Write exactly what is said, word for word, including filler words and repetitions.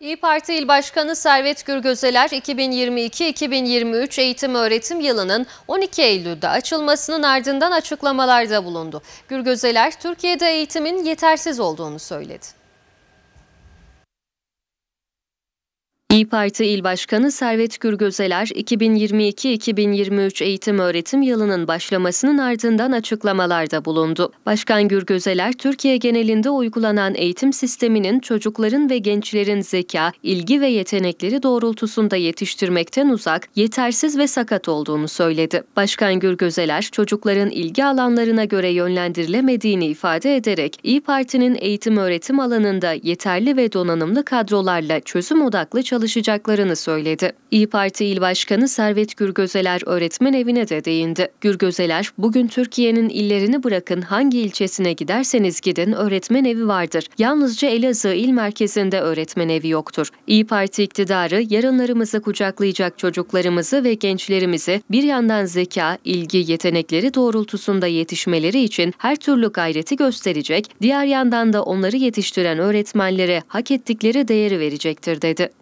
İYİ Parti İl Başkanı Servet Gürgözeler, iki bin yirmi iki iki bin yirmi üç eğitim öğretim yılının on iki Eylül'de açılmasının ardından açıklamalarda bulundu. Gürgözeler, Türkiye'de eğitimin yetersiz olduğunu söyledi. İYİ Parti İl Başkanı Servet Gürgözeler, iki bin yirmi iki iki bin yirmi üç eğitim öğretim yılının başlamasının ardından açıklamalarda bulundu. Başkan Gürgözeler, Türkiye genelinde uygulanan eğitim sisteminin çocukların ve gençlerin zeka, ilgi ve yetenekleri doğrultusunda yetiştirmekten uzak, yetersiz ve sakat olduğunu söyledi. Başkan Gürgözeler, çocukların ilgi alanlarına göre yönlendirilemediğini ifade ederek, İYİ Parti'nin eğitim öğretim alanında yeterli ve donanımlı kadrolarla çözüm odaklı çalışmalarını çalışacaklarını söyledi. İYİ Parti İl Başkanı Servet Gürgözeler öğretmen evine de değindi. Gürgözeler, bugün Türkiye'nin illerini bırakın hangi ilçesine giderseniz gidin öğretmen evi vardır. Yalnızca Elazığ il merkezinde öğretmen evi yoktur. İYİ Parti iktidarı yarınlarımızı kucaklayacak çocuklarımızı ve gençlerimizi bir yandan zeka, ilgi, yetenekleri doğrultusunda yetişmeleri için her türlü gayreti gösterecek, diğer yandan da onları yetiştiren öğretmenlere hak ettikleri değeri verecektir dedi.